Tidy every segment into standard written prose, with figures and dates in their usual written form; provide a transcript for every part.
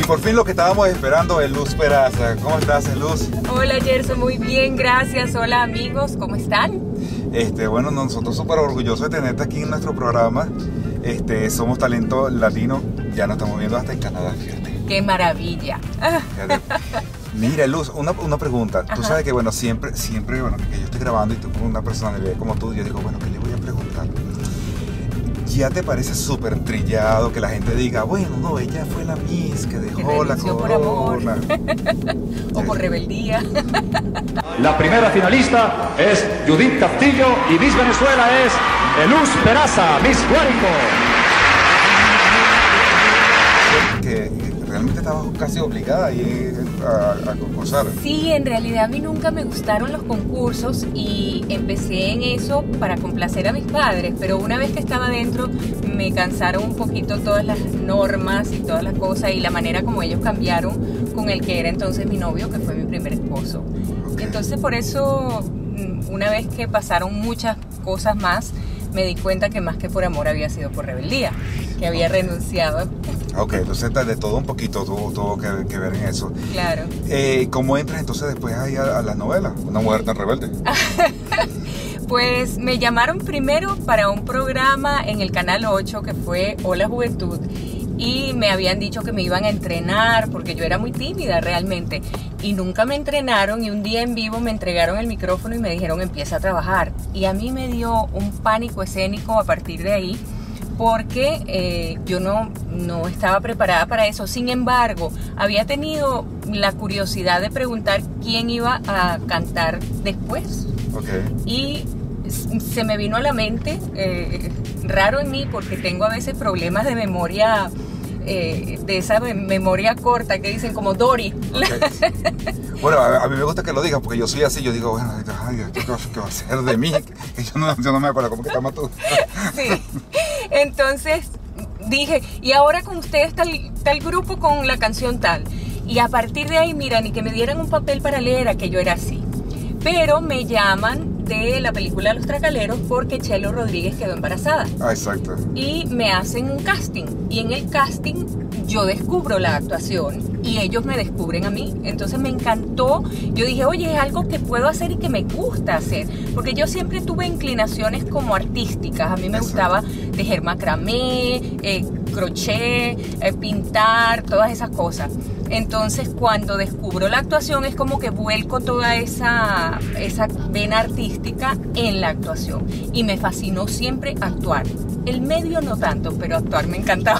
Y por fin lo que estábamos esperando es Luz Peraza. ¿Cómo estás, Luz? Hola, Gerson, muy bien, gracias. Hola, amigos, ¿cómo están? Bueno, nosotros súper orgullosos de tenerte aquí en nuestro programa. Somos Talento Latino. Ya nos estamos viendo hasta en Canadá, fíjate. ¡Qué maravilla! Fíjate. Mira, Luz, una pregunta. Tú sabes que, bueno, siempre, bueno, que yo estoy grabando y tú con una personalidad como tú, yo digo, bueno, ¿qué le voy a preguntar? ¿Ya te parece súper trillado que la gente diga, bueno, no, ella fue la Miss que dejó la corona? Por amor. O por rebeldía. La primera finalista es Judith Castillo y Miss Venezuela es Luz Peraza, Miss Guárico. Que realmente estabas casi obligada a concursar. Sí, en realidad a mí nunca me gustaron los concursos y empecé en eso para complacer a mis padres, pero una vez que estaba dentro me cansaron un poquito todas las normas y todas las cosas y la manera como ellos cambiaron con el que era entonces mi novio, que fue mi primer esposo. Okay. Entonces por eso, una vez que pasaron muchas cosas más, me di cuenta que más que por amor había sido por rebeldía, que había renunciado. Ok, entonces de todo un poquito tuvo que ver en eso. Claro. ¿Cómo entras entonces después ahí a las novelas? Una mujer tan rebelde. Pues me llamaron primero para un programa en el Canal 8 que fue Hola Juventud y me habían dicho que me iban a entrenar porque yo era muy tímida realmente y nunca me entrenaron y un día en vivo me entregaron el micrófono y me dijeron empieza a trabajar y a mí me dio un pánico escénico a partir de ahí porque yo no estaba preparada para eso. Sin embargo, había tenido la curiosidad de preguntar quién iba a cantar después. Okay. Y se me vino a la mente, raro en mí porque tengo a veces problemas de memoria, de esa memoria corta que dicen como Dory. Okay. Bueno, a mí me gusta que lo digas porque yo soy así, yo digo, bueno, ay, ¿qué va a ser de mí? Que yo no me acuerdo, ¿cómo que te llamas tú? Sí, entonces dije, y ahora con ustedes tal grupo con la canción tal. Y a partir de ahí, mira, ni que me dieran un papel para leer, a que yo era así. Pero me llaman de la película Los Tracaleros porque Chelo Rodríguez quedó embarazada. Ah, exacto. Y me hacen un casting. Y en el casting yo descubro la actuación y ellos me descubren a mí. Entonces me encantó. Yo dije, oye, es algo que puedo hacer y que me gusta hacer. Porque yo siempre tuve inclinaciones como artísticas. A mí me gustaba tejer macramé, crochet, pintar, todas esas cosas. Entonces cuando descubro la actuación es como que vuelco toda esa vena artística en la actuación y me fascinó siempre actuar. El medio no tanto, pero actuar me encantaba.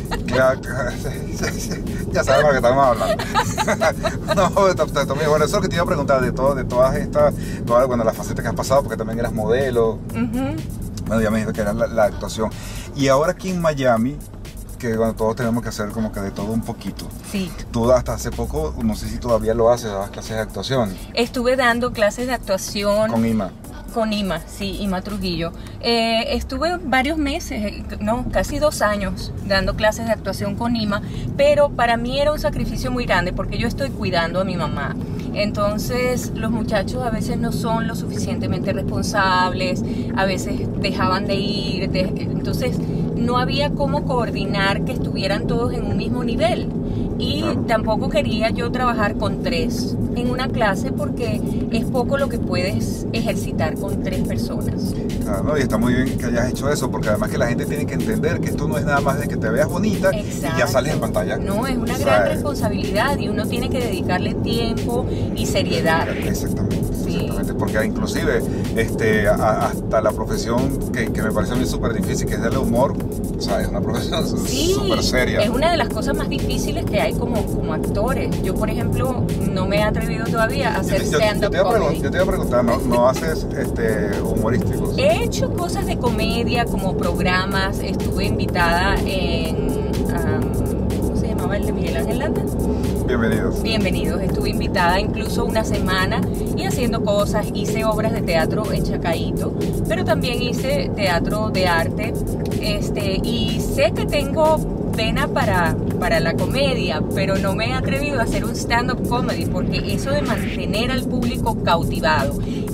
Ya sabemos de qué estamos hablando. No, está muy bueno. Eso es lo que te iba a preguntar de todas estas, bueno, las facetas que has pasado, porque también eras modelo. Bueno, ya me dijiste que era la actuación. Y ahora aquí en Miami, que bueno, todos tenemos que hacer como que de todo un poquito. Sí. Tú hasta hace poco, no sé si todavía lo haces, dabas clases de actuación. Estuve dando clases de actuación. Con Ima. Con Ima, sí, Ima Trujillo. Estuve varios meses, no, casi 2 años dando clases de actuación con Ima, pero para mí era un sacrificio muy grande porque yo estoy cuidando a mi mamá. Entonces los muchachos a veces no son lo suficientemente responsables, a veces dejaban de ir, entonces no había cómo coordinar que estuvieran todos en un mismo nivel. Y tampoco quería yo trabajar con 3 en una clase porque es poco lo que puedes ejercitar con 3 personas. Ah, no, y está muy bien que hayas hecho eso porque además que la gente tiene que entender que esto no es nada más de que te veas bonita. Exacto. Y ya sales en pantalla. No, es una gran responsabilidad y uno tiene que dedicarle tiempo y seriedad. Exactamente. Exactamente, porque inclusive hasta la profesión que me parece a mí súper difícil, que es del humor, o sea, es una profesión súper seria. Es una de las cosas más difíciles que hay como actores. Yo, por ejemplo, no me he atrevido todavía a hacer stand-up comedy. Yo te iba a preguntar, ¿no haces humorísticos? He hecho cosas de comedia, como programas. Estuve invitada en... ¿cómo se llamaba el de Miguel Ángel Landa? Bienvenidos. Estuve invitada incluso una semana y haciendo cosas. Hice obras de teatro en Chacaíto, pero también hice teatro de arte. Y sé que tengo pena para la comedia, pero no me he atrevido a hacer un stand-up comedy porque eso de mantener al público cautivado y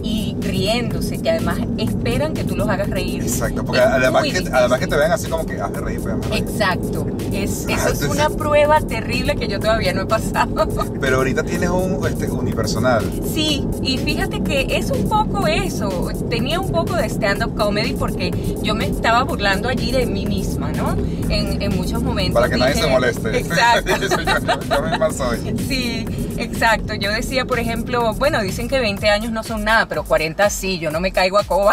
riéndose, que además esperan que tú los hagas reír. Exacto, porque además que te ven así como que hace reír, pues, exacto, eso es una prueba terrible que yo todavía no he pasado. Pero ahorita tienes un unipersonal. Sí, y fíjate que es un poco eso, tenía un poco de stand-up comedy porque yo me estaba burlando allí de mí misma, ¿no? En muchos momentos. Para que nadie se moleste. Exacto. yo misma soy. Sí, exacto. Yo decía, por ejemplo, bueno, dicen que 20 años no son nada, pero 40 sí, yo no me caigo a coba.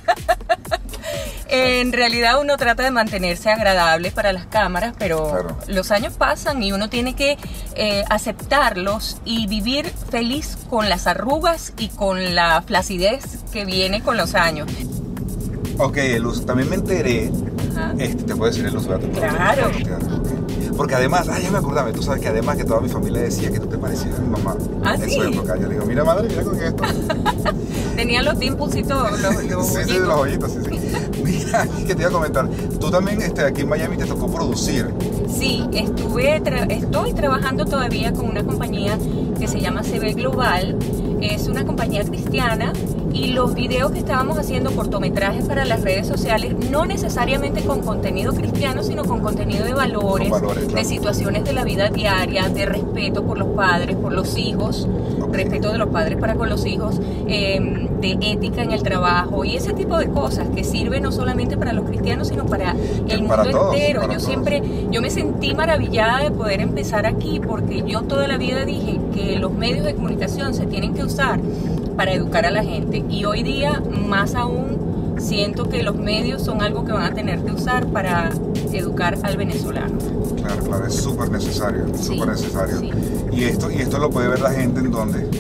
En realidad uno trata de mantenerse agradable para las cámaras, pero claro, los años pasan y uno tiene que aceptarlos y vivir feliz con las arrugas y con la flacidez que viene con los años. Ok, Luz, también me enteré, te puedo decir Luz, ¿verdad? Claro. Porque además, ya me acordaba, tú sabes que además que toda mi familia decía que tú te parecías a mi mamá. En su época. Yo le digo, mira madre, mira con esto. Tenía los dimples y todo, sí, los hoyitos, sí. Mira, que te iba a comentar, tú también aquí en Miami te tocó producir. Sí, estoy trabajando todavía con una compañía que se llama CB Global, es una compañía cristiana y los videos que estábamos haciendo, cortometrajes para las redes sociales, no necesariamente con contenido cristiano, sino con contenido de valores, claro, de situaciones de la vida diaria, de respeto por los padres, por los hijos, respeto de los padres para con los hijos, de ética en el trabajo y ese tipo de cosas que sirven no solamente para los cristianos, sino para el mundo entero. Yo me sentí maravillada de poder empezar aquí porque yo toda la vida dije que los medios de comunicación se tienen que usar para educar a la gente y hoy día más aún siento que los medios son algo que van a tener que usar para educar al venezolano. Claro, es súper necesario, súper necesario. Sí. ¿Y esto lo puede ver la gente en dónde?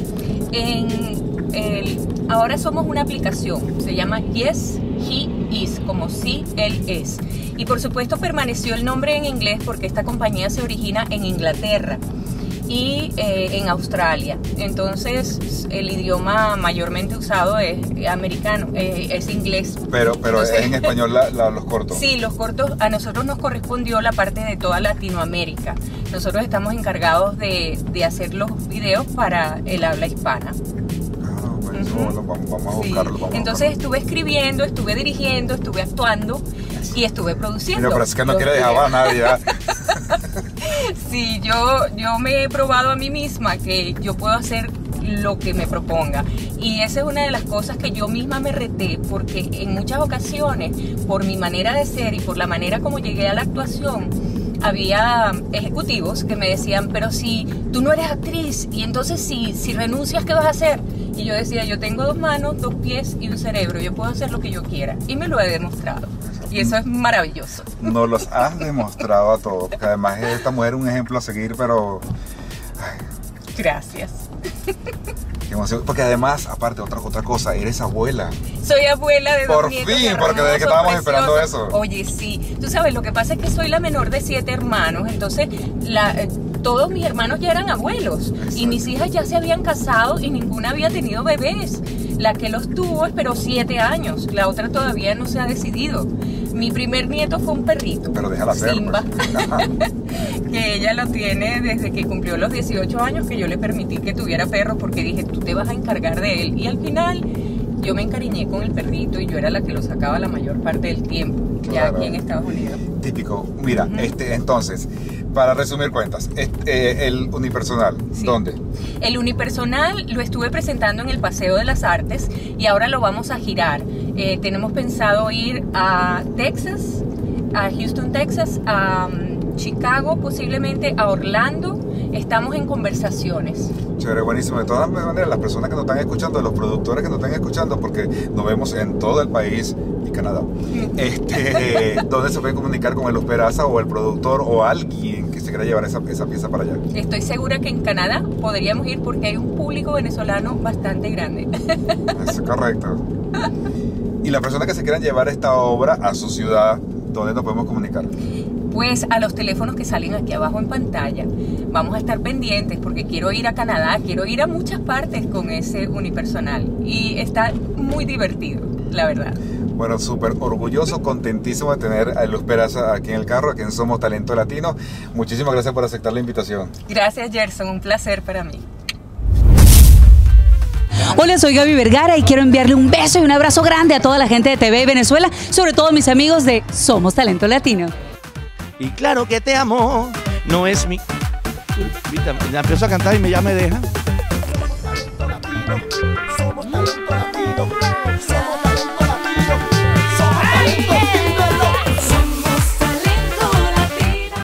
Ahora somos una aplicación, se llama Yes, He Is, como sí, él es. Y por supuesto permaneció el nombre en inglés porque esta compañía se origina en Inglaterra y en Australia. Entonces el idioma mayormente usado es americano, es inglés. Pero entonces, es en español los cortos. Sí, los cortos, a nosotros nos correspondió la parte de toda Latinoamérica. Nosotros estamos encargados de hacer los videos para el habla hispana. Vamos a buscarlo. Entonces estuve escribiendo, estuve dirigiendo, estuve actuando y estuve produciendo. Mira, pero es que no quiere dejar a nadie. Sí, yo me he probado a mí misma que yo puedo hacer lo que me proponga. Y esa es una de las cosas que yo misma me reté, porque en muchas ocasiones, por mi manera de ser y por la manera como llegué a la actuación, había ejecutivos que me decían, pero si tú no eres actriz y entonces si renuncias, ¿qué vas a hacer? Y yo decía, yo tengo 2 manos, 2 pies y un cerebro, yo puedo hacer lo que yo quiera y me lo he demostrado y eso es maravilloso. Nos los has demostrado a todos, porque además esta mujer es un ejemplo a seguir, pero... Gracias. Qué emoción, porque además, aparte, otra cosa, eres abuela. Soy abuela de 2 nietos. Por fin, porque desde que estábamos esperando eso. Oye, sí. Tú sabes, lo que pasa es que soy la menor de 7 hermanos, entonces todos mis hermanos ya eran abuelos. Exacto. Y mis hijas ya se habían casado y ninguna había tenido bebés. La que los tuvo esperó 7 años, la otra todavía no se ha decidido. Mi primer nieto fue un perrito. Pero déjala ser, Simba. Pues. Que ella lo tiene desde que cumplió los 18 años, que yo le permití que tuviera perro porque dije, tú te vas a encargar de él. Y al final yo me encariñé con el perrito y yo era la que lo sacaba la mayor parte del tiempo, claro, ya aquí en Estados Unidos. Típico. Mira, entonces, para resumir cuentas, el unipersonal, sí. ¿Dónde? El unipersonal lo estuve presentando en el Paseo de las Artes y ahora lo vamos a girar. Tenemos pensado ir a Texas, a Houston, Texas, a Chicago, posiblemente a Orlando. Estamos en conversaciones. Chévere, buenísimo. De todas maneras, las personas que nos están escuchando, los productores que nos están escuchando, porque nos vemos en todo el país y Canadá, ¿dónde se pueden comunicar con el Luz Peraza o el productor o alguien que se quiera llevar esa pieza para allá? Estoy segura que en Canadá podríamos ir porque hay un público venezolano bastante grande. Es correcto. Y las personas que se quieran llevar esta obra a su ciudad, ¿dónde nos podemos comunicar? Pues a los teléfonos que salen aquí abajo en pantalla. Vamos a estar pendientes porque quiero ir a Canadá, quiero ir a muchas partes con ese unipersonal y está muy divertido, la verdad. Bueno, súper orgulloso, contentísimo de tener a Luz Peraza aquí en el carro, aquí en Somos Talento Latino. Muchísimas gracias por aceptar la invitación. Gracias, Gerson, un placer para mí. Hola, soy Gaby Vergara y quiero enviarle un beso y un abrazo grande a toda la gente de TV Venezuela, sobre todo mis amigos de Somos Talento Latino. Y claro que te amo, no es mi... Ya empiezo a cantar y ya me deja.